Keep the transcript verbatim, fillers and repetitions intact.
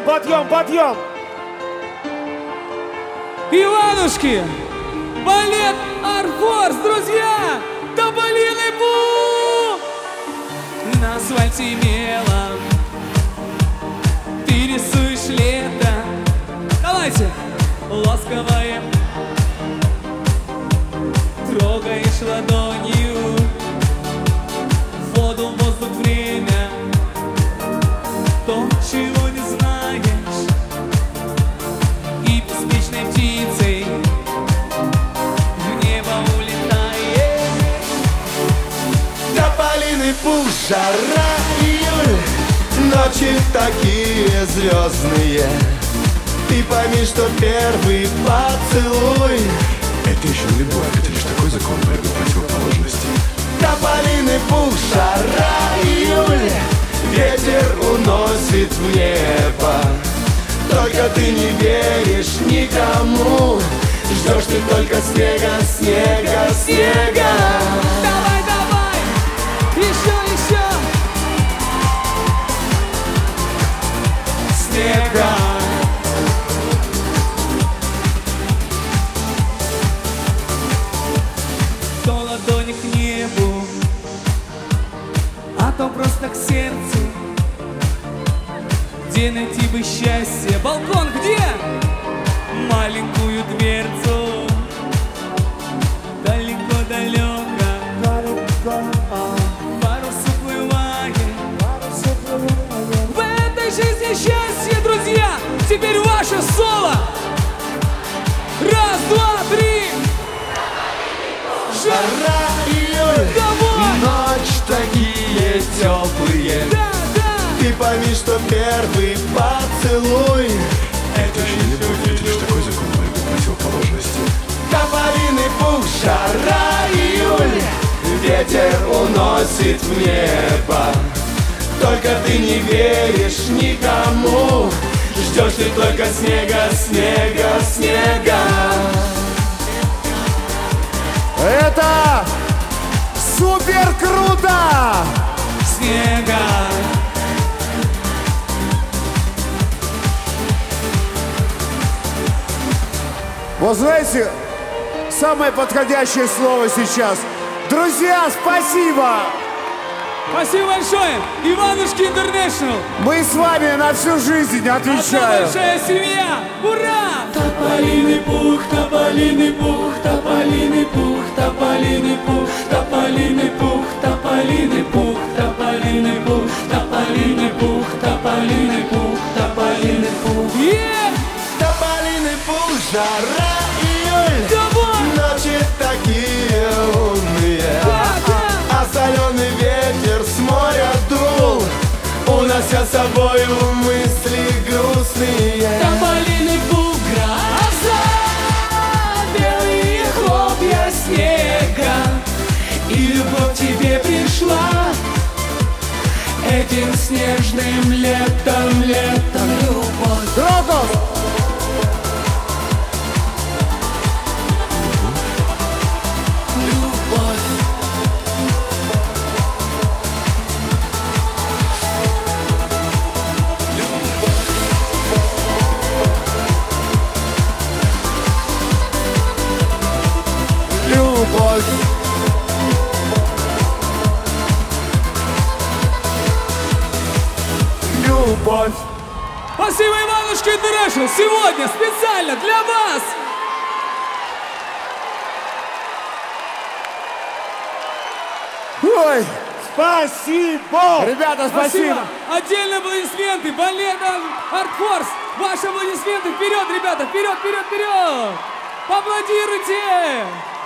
подъем, подъем. Иванушки, балет Арфорс, друзья, тополиный пух. На асфальте мелом ты рисуешь лето. Давайте, ласковое, трогаешь ладонью воду, воздух, время, то, чего не знаешь, и беспечной птицей в небо улетаешь. Тополиный пух, жара, июль, ночи такие звездные. Ты пойми, что первый поцелуй — это еще не любовь, это лишь такой закон борьбы противоположностей. тополиный пух, жара, июль, ветер уносит в небо. Только ты не веришь никому, ждешь ты только снега, снега, снега. Давай, давай, еще, еще. Снега. То ладони к небу, а то просто к сердцу. Где найти бы счастье? Балкон где? Маленькую дверцу. Далеко-далеко парус уплывает. В этой жизни счастье, друзья, теперь ваше соло. Раз, два, три. Жара, июль, Давай! ночь такие теплые. Да, да. Ты пойми, что первый поцелуй — Это еще не любовь, это лишь такой закон борьбы противоположностей. тополиный пух, жара, июль, ветер уносит в небо. Только ты не веришь никому, ждешь ты только снега, снега, снега. Это супер круто! Снега. Вот знаете, самое подходящее слово сейчас. Друзья, спасибо! Спасибо большое! Иванушки Интернешнл! Мы с вами на всю жизнь, Одна отвечаю. большая семья! Ура! Тополиный пух, тополиный пух, тополиный пух, тополиный пух, тополиный пух, тополиный пух, тополиный пух, тополиный пух, тополиный пух, тополиный пух. Е! Тополиный пух, жара, июль, Давай! ночи такие умные. Да, да! А соленый ветер с моря дул, унося с собою мысли грустные. Тополиный пух, гроза, белые хлопья снега, и любовь тебе пришла этим снежным летом, летом, любовь. Дрогов! Любовь. Любовь. Спасибо, Иванушки Интернешнл! Сегодня специально для вас! Ой, спасибо! Ребята, спасибо! Отдельные аплодисменты! Балет Арфорс! Ваши аплодисменты! Вперед, ребята! Вперед, вперед, вперед! Поаплодируйте!